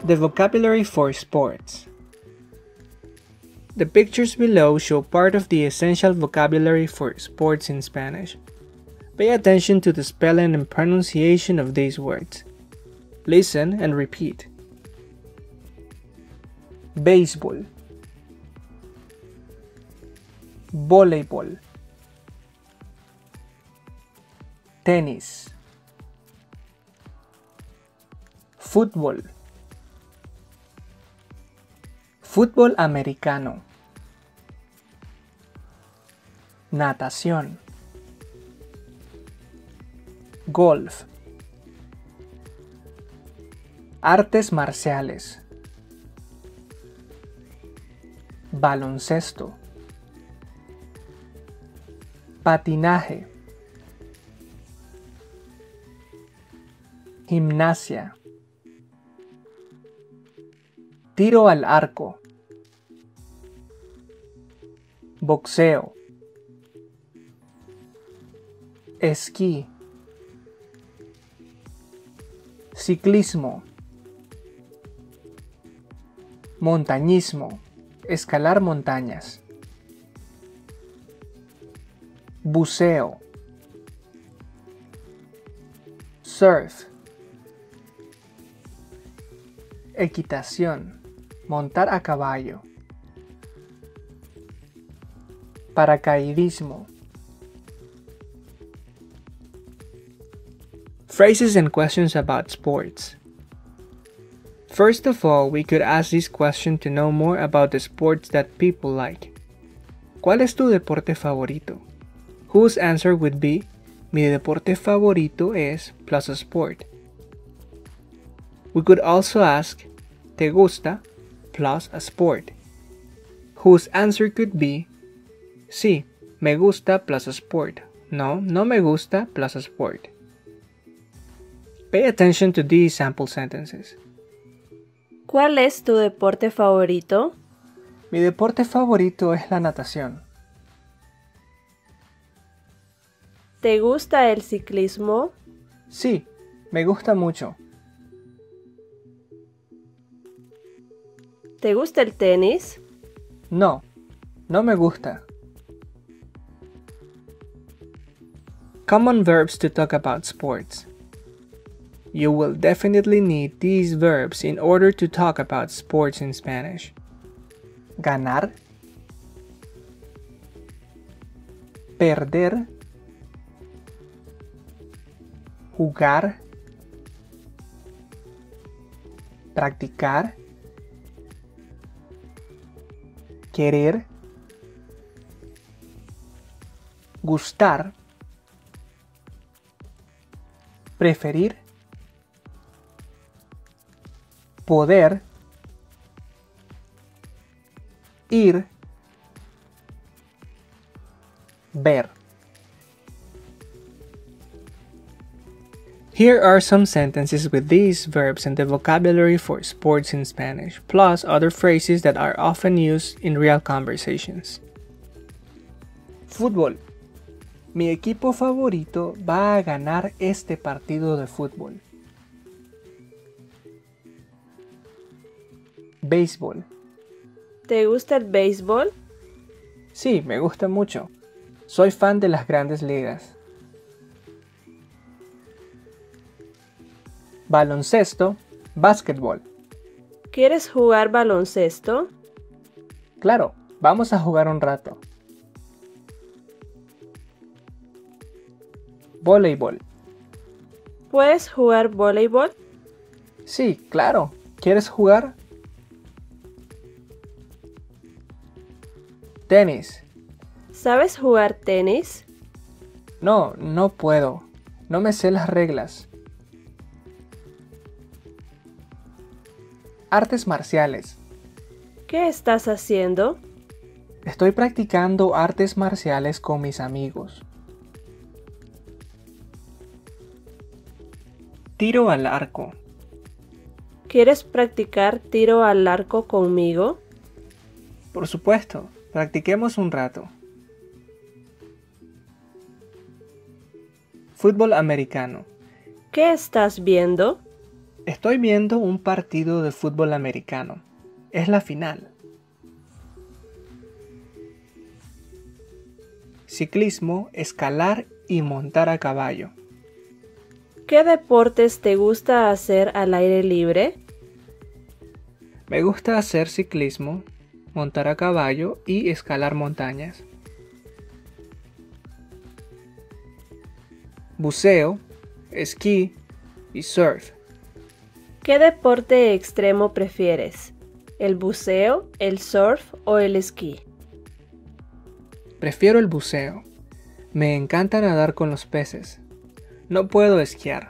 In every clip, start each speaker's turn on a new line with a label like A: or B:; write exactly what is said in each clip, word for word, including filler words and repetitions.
A: The vocabulary for sports. The pictures below show part of the essential vocabulary for sports in Spanish. Pay attention to the spelling and pronunciation of these words. Listen and repeat. Béisbol, voleibol, tenis, fútbol, fútbol americano, natación, golf, artes marciales, baloncesto, patinaje, gimnasia, tiro al arco, boxeo, esquí, ciclismo, montañismo, escalar montañas, buceo, surf, equitación, montar a caballo, paracaidismo. Phrases and questions about sports. First of all, we could ask this question to know more about the sports that people like. ¿Cuál es tu deporte favorito? Whose answer would be, mi deporte favorito es plus a sport. We could also ask, ¿te gusta? Plus a sport. Whose answer could be, sí, me gusta plus a sport. No, no me gusta plus a sport. Pay attention to these sample sentences.
B: ¿Cuál es tu deporte favorito?
A: Mi deporte favorito es la natación.
B: ¿Te gusta el ciclismo?
A: Sí, me gusta mucho.
B: ¿Te gusta el tenis?
A: No, no me gusta. Common verbs to talk about sports. You will definitely need these verbs in order to talk about sports in Spanish. Ganar, perder, jugar, practicar, querer, gustar, preferir, poder, ir, ver. Here are some sentences with these verbs and the vocabulary for sports in Spanish, plus other phrases that are often used in real conversations. Fútbol. Mi equipo favorito va a ganar este partido de fútbol. Béisbol.
B: ¿Te gusta el béisbol?
A: Sí, me gusta mucho. Soy fan de las grandes ligas. Baloncesto, básquetbol.
B: ¿Quieres jugar baloncesto?
A: Claro, vamos a jugar un rato. Voleibol.
B: ¿Puedes jugar voleibol?
A: Sí, claro. ¿Quieres jugar? Tenis.
B: ¿Sabes jugar tenis?
A: No, no puedo. No me sé las reglas. Artes marciales.
B: ¿Qué estás haciendo?
A: Estoy practicando artes marciales con mis amigos. Tiro al arco.
B: ¿Quieres practicar tiro al arco conmigo?
A: Por supuesto, practiquemos un rato. Fútbol americano.
B: ¿Qué estás viendo?
A: Estoy viendo un partido de fútbol americano. Es la final. Ciclismo, escalar y montar a caballo.
B: ¿Qué deportes te gusta hacer al aire libre?
A: Me gusta hacer ciclismo, montar a caballo y escalar montañas. Buceo, esquí y surf.
B: ¿Qué deporte extremo prefieres? ¿El buceo, el surf o el esquí?
A: Prefiero el buceo. Me encanta nadar con los peces. No puedo esquiar.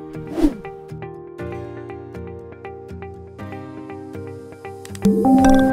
A: Thank you.